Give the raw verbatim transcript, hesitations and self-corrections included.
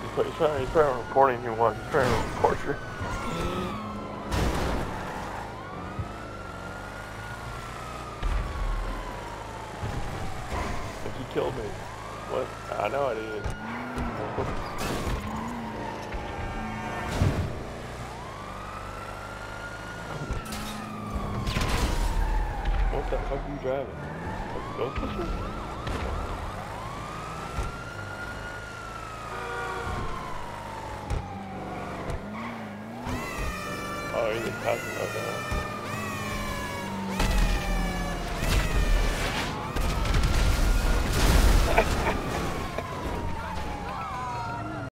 But he's trying, he's trying to report anyone. He's trying to report you. Like he killed me. What? I know I did. What the fuck are you driving? Like a ghost picture? Oh, he's just passing out now.